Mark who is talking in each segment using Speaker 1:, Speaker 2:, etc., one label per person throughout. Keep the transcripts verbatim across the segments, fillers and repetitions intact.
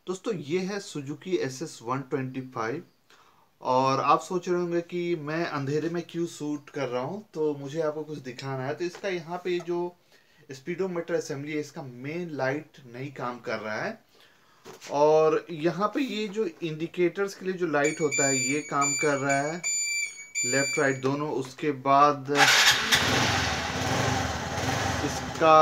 Speaker 1: दोस्तों ये है Suzuki S S one twenty five. और आप सोच रहे होंगे कि मैं अंधेरे में क्यों शूट कर रहा हूँ, तो मुझे आपको कुछ दिखाना है। तो इसका यहाँ पे जो स्पीडोमीटर असेंबली है, इसका मेन लाइट नहीं काम कर रहा है। और यहाँ पे ये जो इंडिकेटर्स के लिए जो लाइट होता है ये काम कर रहा है, लेफ्ट राइट दोनों। उसके बाद इसका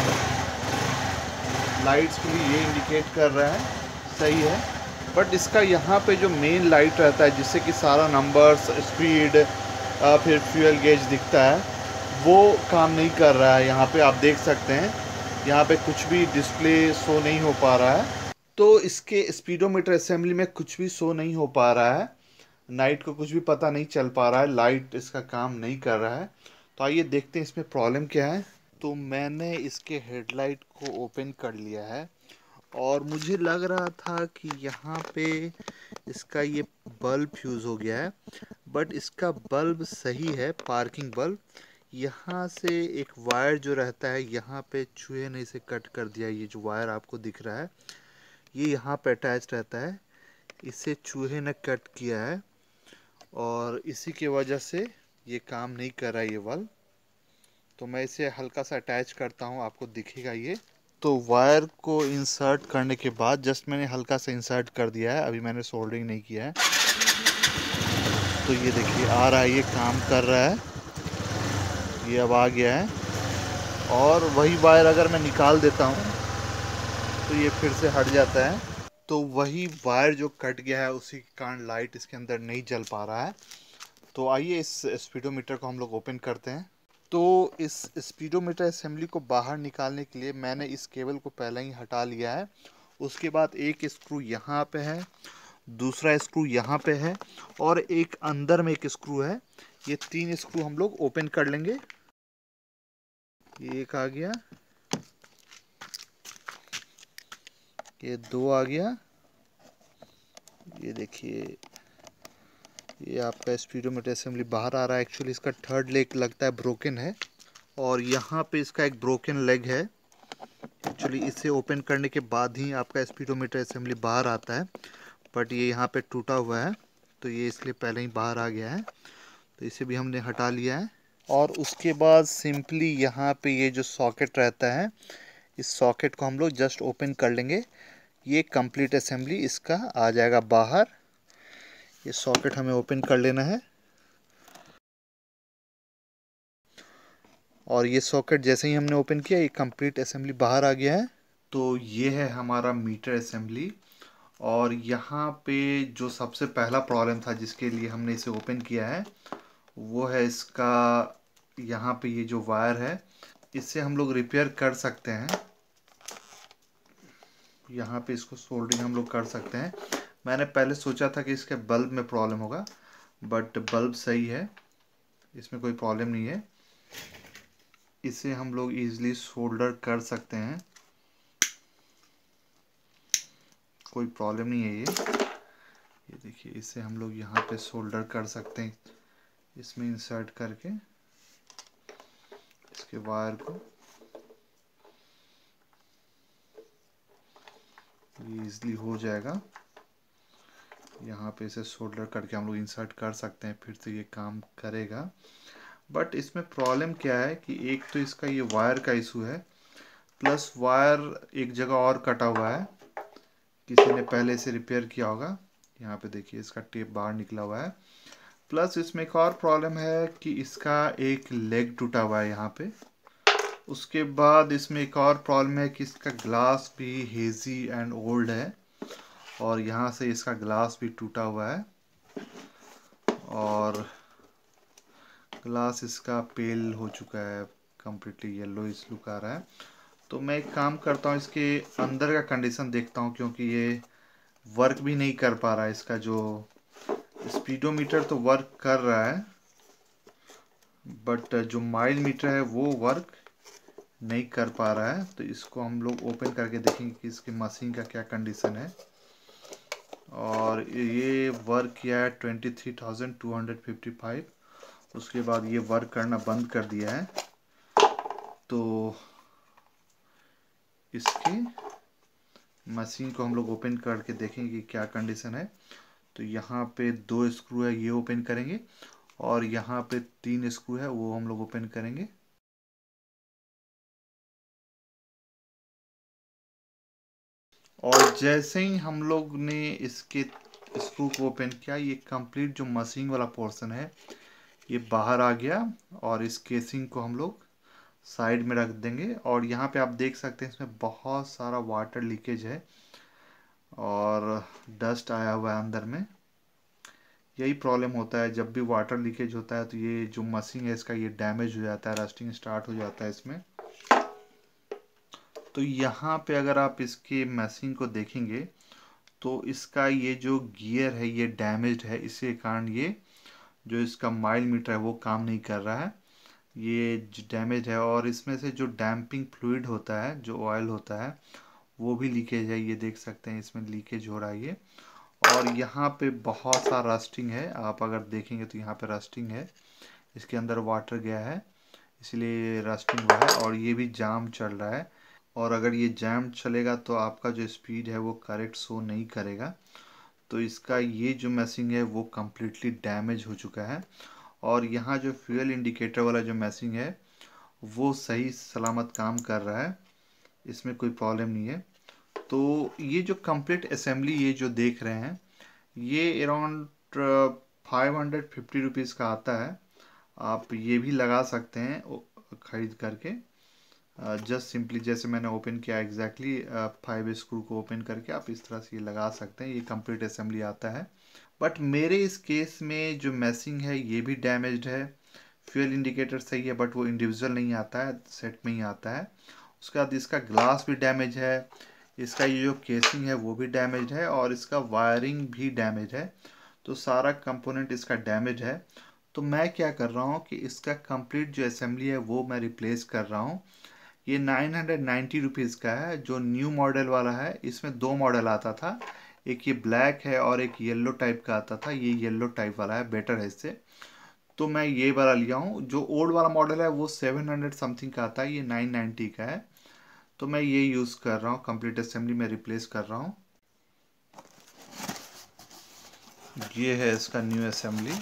Speaker 1: लाइट्स के लिए ये इंडिकेट कर रहा है, सही है। बट इसका यहाँ पे जो मेन लाइट रहता है जिससे कि सारा नंबर्स, स्पीड, फिर फ्यूल गेज दिखता है, वो काम नहीं कर रहा है। यहाँ पे आप देख सकते हैं, यहाँ पे कुछ भी डिस्प्ले शो नहीं हो पा रहा है। तो इसके स्पीडोमीटर असेंबली में कुछ भी शो नहीं हो पा रहा है, नाइट को कुछ भी पता नहीं चल पा रहा है, लाइट इसका काम नहीं कर रहा है। तो आइए देखते हैं इसमें प्रॉब्लम क्या है। तो मैंने इसके हेडलाइट को ओपन कर लिया है और मुझे लग रहा था कि यहाँ पे इसका ये बल्ब फ्यूज़ हो गया है। बट इसका बल्ब सही है, पार्किंग बल्ब। यहाँ से एक वायर जो रहता है, यहाँ पे चूहे ने इसे कट कर दिया। ये जो वायर आपको दिख रहा है ये यहाँ पे अटैच रहता है, इसे चूहे ने कट किया है और इसी की वजह से ये काम नहीं कर रहा है ये बल्ब। तो मैं इसे हल्का सा अटैच करता हूँ, आपको दिखेगा ये। तो वायर को इंसर्ट करने के बाद जस्ट मैंने हल्का सा इंसर्ट कर दिया है, अभी मैंने सोल्डरिंग नहीं किया है। तो ये देखिए आ रहा है, ये काम कर रहा है, ये अब आ गया है। और वही वायर अगर मैं निकाल देता हूँ तो ये फिर से हट जाता है। तो वही वायर जो कट गया है उसी के कारण लाइट इसके अंदर नहीं जल पा रहा है। तो आइए इस स्पीडोमीटर को हम लोग ओपन करते हैं। तो इस स्पीडोमीटर असेंबली को बाहर निकालने के लिए मैंने इस केबल को पहले ही हटा लिया है। उसके बाद एक स्क्रू यहाँ पे है, दूसरा स्क्रू यहाँ पे है और एक अंदर में एक स्क्रू है। ये तीन स्क्रू हम लोग ओपन कर लेंगे। ये एक आ गया, ये दो आ गया, ये देखिए ये आपका स्पीडोमीटर असेंबली बाहर आ रहा है। एक्चुअली इसका थर्ड लेग लगता है ब्रोकन है और यहाँ पे इसका एक ब्रोकन लेग है। एक्चुअली इसे ओपन करने के बाद ही आपका स्पीडोमीटर असेंबली बाहर आता है, बट ये यहाँ पे टूटा हुआ है तो ये इसलिए पहले ही बाहर आ गया है। तो इसे भी हमने हटा लिया है। और उसके बाद सिंपली यहाँ पे ये जो सॉकेट रहता है, इस सॉकेट को हम लोग जस्ट ओपन कर लेंगे। ये कंप्लीट असेंबली इसका आ जाएगा बाहर। ये सॉकेट हमें ओपन कर लेना है और ये सॉकेट जैसे ही हमने ओपन किया ये कंप्लीट असेंबली बाहर आ गया है। तो ये है हमारा मीटर असेंबली। और यहाँ पे जो सबसे पहला प्रॉब्लम था जिसके लिए हमने इसे ओपन किया है, वो है इसका यहाँ पे ये जो वायर है, इससे हम लोग रिपेयर कर सकते हैं। यहाँ पे इसको सोल्डरिंग हम लोग कर सकते हैं। मैंने पहले सोचा था कि इसके बल्ब में प्रॉब्लम होगा, बट बल्ब सही है, इसमें कोई प्रॉब्लम नहीं है। इसे हम लोग इजीली सोल्डर कर सकते हैं, कोई प्रॉब्लम नहीं है ये। ये देखिए इसे हम लोग यहाँ पे सोल्डर कर सकते हैं, इसमें इंसर्ट करके इसके वायर को ये इजीली हो जाएगा। यहाँ पे इसे सोल्डर करके हम लोग इंसर्ट कर सकते हैं, फिर से ये काम करेगा। बट इसमें प्रॉब्लम क्या है कि एक तो इसका ये वायर का इशू है, प्लस वायर एक जगह और कटा हुआ है, किसी ने पहले इसे रिपेयर किया होगा। यहाँ पे देखिए इसका टेप बाहर निकला हुआ है। प्लस इसमें एक और प्रॉब्लम है कि इसका एक लेग टूटा हुआ है यहाँ पे। उसके बाद इसमें एक और प्रॉब्लम है कि इसका ग्लास भी हेजी एंड ओल्ड है और यहाँ से इसका ग्लास भी टूटा हुआ है और ग्लास इसका पेल हो चुका है, कम्प्लीटली येलो इस लुक आ रहा है। तो मैं एक काम करता हूँ, इसके अंदर का कंडीशन देखता हूँ, क्योंकि ये वर्क भी नहीं कर पा रहा है। इसका जो स्पीडोमीटर तो वर्क कर रहा है, बट जो माइल मीटर है वो वर्क नहीं कर पा रहा है। तो इसको हम लोग ओपन करके देखेंगे कि इसकी मशीन का क्या कंडीशन है। और ये वर्क किया है twenty three thousand two hundred fifty five. उसके बाद ये वर्क करना बंद कर दिया है। तो इसके मशीन को हम लोग ओपन करके देखेंगे कि क्या कंडीशन है। तो यहाँ पे दो स्क्रू है, ये ओपन करेंगे, और यहाँ पे तीन स्क्रू है, वो हम लोग ओपन करेंगे। और जैसे ही हम लोग ने इसके स्क्रू को ओपन किया, ये कंप्लीट जो मशीन वाला पोर्शन है ये बाहर आ गया। और इस केसिंग को हम लोग साइड में रख देंगे। और यहाँ पे आप देख सकते हैं इसमें बहुत सारा वाटर लीकेज है और डस्ट आया हुआ है अंदर में। यही प्रॉब्लम होता है जब भी वाटर लीकेज होता है, तो ये जो मशीन है इसका ये डैमेज हो जाता है, रस्टिंग स्टार्ट हो जाता है इसमें। तो यहाँ पे अगर आप इसके मशीन को देखेंगे तो इसका ये जो गियर है ये डैमेज्ड है। इसी कारण ये जो इसका माइल मीटर है वो काम नहीं कर रहा है, ये डैमेज है। और इसमें से जो डैम्पिंग फ्लूइड होता है, जो ऑयल होता है, वो भी लीकेज है। ये देख सकते हैं इसमें लीकेज हो रहा है ये। और यहाँ पे बहुत सा रस्टिंग है, आप अगर देखेंगे तो यहाँ पे रस्टिंग है, इसके अंदर वाटर गया है इसलिए रस्टिंग हुआ है। और ये भी जाम चल रहा है, और अगर ये जाम चलेगा तो आपका जो स्पीड है वो करेक्ट शो नहीं करेगा। तो इसका ये जो मैसिंग है वो कम्प्लीटली डैमेज हो चुका है। और यहाँ जो फ्यूल इंडिकेटर वाला जो मैसिंग है वो सही सलामत काम कर रहा है, इसमें कोई प्रॉब्लम नहीं है। तो ये जो कंप्लीट असेंबली ये जो देख रहे हैं ये around five hundred fifty rupees का आता है। आप ये भी लगा सकते हैं ख़रीद करके। जस्ट सिंपली जैसे मैंने ओपन किया एग्जैक्टली फाइव स्क्रू को ओपन करके आप इस तरह से ये लगा सकते हैं, ये कंप्लीट असेंबली आता है। बट मेरे इस केस में जो मैसिंग है ये भी डैमेज्ड है। फ्यूल इंडिकेटर सही है बट वो इंडिविजुअल नहीं आता है, सेट में ही आता है। उसके बाद इसका ग्लास भी डैमेज है, इसका ये जो केसिंग है वो भी डैमेज है, और इसका वायरिंग भी डैमेज है। तो सारा कंपोनेंट इसका डैमेज है। तो मैं क्या कर रहा हूँ कि इसका कंप्लीट जो असेंबली है वो मैं रिप्लेस कर रहा हूँ। ये नाइन हंड्रेड नाइन्टी रुपीज़ का है, जो न्यू मॉडल वाला है। इसमें दो मॉडल आता था, एक ये ब्लैक है और एक येलो टाइप का आता था। ये येलो टाइप वाला है, बेटर है इससे, तो मैं ये वाला लिया हूँ। जो ओल्ड वाला मॉडल है वो सेवन हंड्रेड समथिंग का आता है, ये नाइन नाइन्टी का है। तो मैं ये यूज़ कर रहा हूँ, कंप्लीट असेंबली में रिप्लेस कर रहा हूँ। ये है इसका न्यू असेंबली।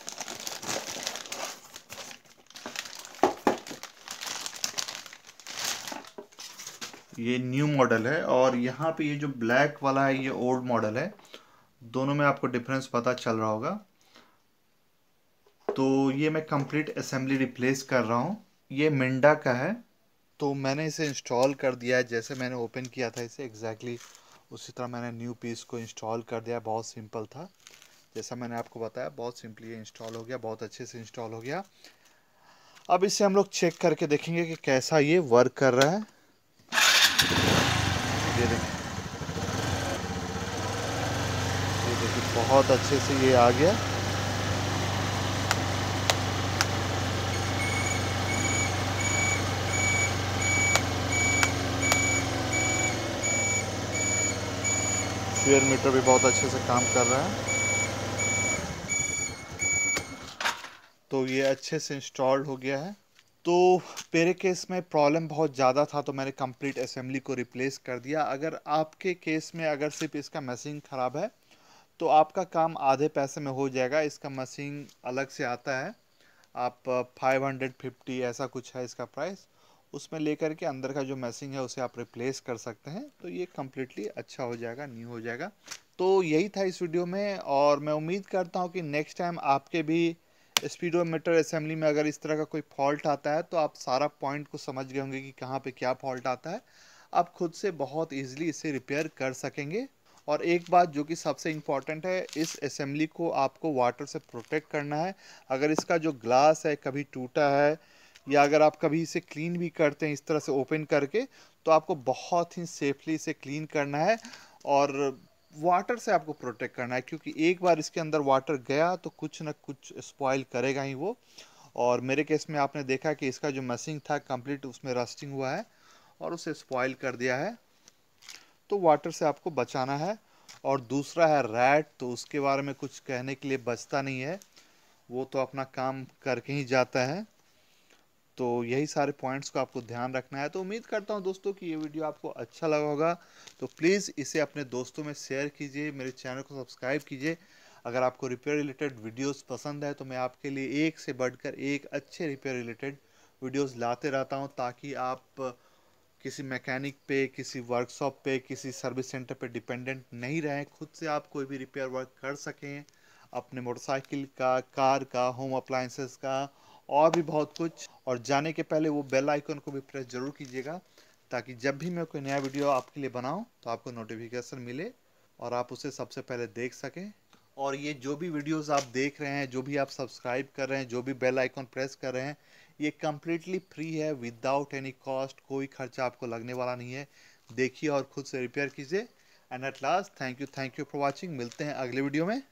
Speaker 1: ये न्यू मॉडल है, और यहाँ पे ये जो ब्लैक वाला है ये ओल्ड मॉडल है। दोनों में आपको डिफरेंस पता चल रहा होगा। तो ये मैं कंप्लीट असेंबली रिप्लेस कर रहा हूँ। ये मिंडा का है, तो मैंने इसे इंस्टॉल कर दिया है। जैसे मैंने ओपन किया था इसे एग्जैक्टली उसी तरह मैंने न्यू पीस को इंस्टॉल कर दिया। बहुत सिंपल था, जैसा मैंने आपको बताया, बहुत सिंपली ये इंस्टॉल हो गया, बहुत अच्छे से इंस्टॉल हो गया। अब इसे हम लोग चेक करके देखेंगे कि कैसा ये वर्क कर रहा है। ये देखिए, ये देखिए बहुत अच्छे से ये आ गया। फ्यूल मीटर भी बहुत अच्छे से काम कर रहा है। तो ये अच्छे से इंस्टॉल्ड हो गया है। तो मेरे केस में प्रॉब्लम बहुत ज़्यादा था, तो मैंने कंप्लीट असेंबली को रिप्लेस कर दिया। अगर आपके केस में अगर सिर्फ इसका मशीन ख़राब है तो आपका काम आधे पैसे में हो जाएगा। इसका मशीन अलग से आता है, आप फाइव हंड्रेड फिफ्टी ऐसा कुछ है इसका प्राइस, उसमें लेकर के अंदर का जो मशीन है उसे आप रिप्लेस कर सकते हैं। तो ये कम्प्लीटली अच्छा हो जाएगा, न्यू हो जाएगा। तो यही था इस वीडियो में, और मैं उम्मीद करता हूँ कि नेक्स्ट टाइम आपके भी स्पीडोमीटर असेंबली में अगर इस तरह का कोई फॉल्ट आता है तो आप सारा पॉइंट को समझ गए होंगे कि कहाँ पे क्या फॉल्ट आता है। आप खुद से बहुत ईजिली इसे रिपेयर कर सकेंगे। और एक बात जो कि सबसे इम्पॉर्टेंट है, इस असेंबली को आपको वाटर से प्रोटेक्ट करना है। अगर इसका जो ग्लास है कभी टूटा है, या अगर आप कभी इसे क्लीन भी करते हैं इस तरह से ओपन करके, तो आपको बहुत ही सेफली इसे क्लीन करना है और वाटर से आपको प्रोटेक्ट करना है। क्योंकि एक बार इसके अंदर वाटर गया तो कुछ ना कुछ स्पॉइल करेगा ही वो। और मेरे केस में आपने देखा कि इसका जो मशीन था कंप्लीट उसमें रस्टिंग हुआ है और उसे स्पॉइल कर दिया है। तो वाटर से आपको बचाना है। और दूसरा है रैट, तो उसके बारे में कुछ कहने के लिए बचता नहीं है, वो तो अपना काम करके ही जाता है। तो यही सारे पॉइंट्स को आपको ध्यान रखना है। तो उम्मीद करता हूं दोस्तों कि ये वीडियो आपको अच्छा लगा होगा। तो प्लीज़ इसे अपने दोस्तों में शेयर कीजिए, मेरे चैनल को सब्सक्राइब कीजिए। अगर आपको रिपेयर रिलेटेड वीडियोस पसंद है तो मैं आपके लिए एक से बढ़कर एक अच्छे रिपेयर रिलेटेड वीडियोस लाते रहता हूं, ताकि आप किसी मैकेनिक पे, किसी वर्कशॉप पे, किसी सर्विस सेंटर पे डिपेंडेंट नहीं रहें। खुद से आप कोई भी रिपेयर वर्क कर सकें, अपने मोटरसाइकिल का, कार का, होम अप्लायंसेस का और भी बहुत कुछ। और जाने के पहले वो बेल आइकन को भी प्रेस ज़रूर कीजिएगा, ताकि जब भी मैं कोई नया वीडियो आपके लिए बनाऊं तो आपको नोटिफिकेशन मिले और आप उसे सबसे पहले देख सकें। और ये जो भी वीडियोस आप देख रहे हैं, जो भी आप सब्सक्राइब कर रहे हैं, जो भी बेल आइकन प्रेस कर रहे हैं, ये कम्प्लीटली फ्री है, विदाउट एनी कॉस्ट। कोई खर्चा आपको लगने वाला नहीं है। देखिए और खुद से रिपेयर कीजिए। And at last, thank you thank you for watching. मिलते हैं अगले वीडियो में।